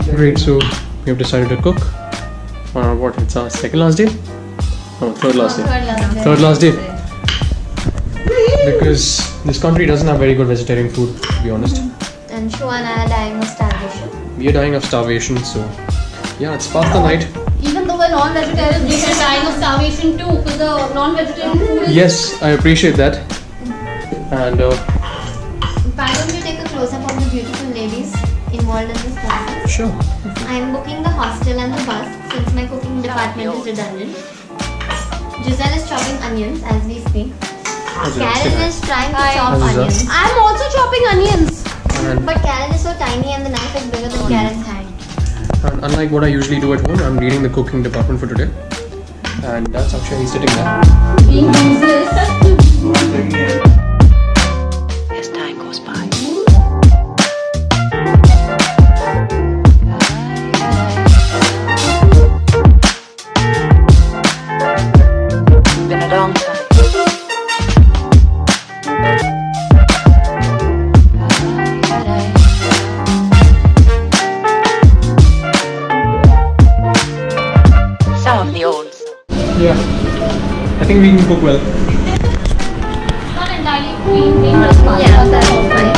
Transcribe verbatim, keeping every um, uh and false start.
Great, so we have decided to cook. Uh, what? It's our second last day? No, third last day. Third last day. Because this country doesn't have very good vegetarian food, to be honest. And Shu and I are dying of starvation. We are dying of starvation, so yeah, it's past the night. Even though we're non-vegetarians, we are dying of starvation too, because the non-vegetarian food is... Yes, I appreciate that. And uh, why don't you take a close-up of the beautiful ladies involved in this process? Sure. I am booking the hostel and the bus since my cooking department is redundant. Giselle is chopping onions as we speak. Karen is trying to chop onions. I'm also chopping onions. And But Karen is so tiny and the knife is bigger than Karen's hand. And unlike what I usually do at home, I'm leading the cooking department for today. And that's actually he's sitting there. Being useless. As time goes by. Been a long time. Some of the old. Yeah, I think we can cook well. Not entirely green, green just pasta. Yeah, that's all fine.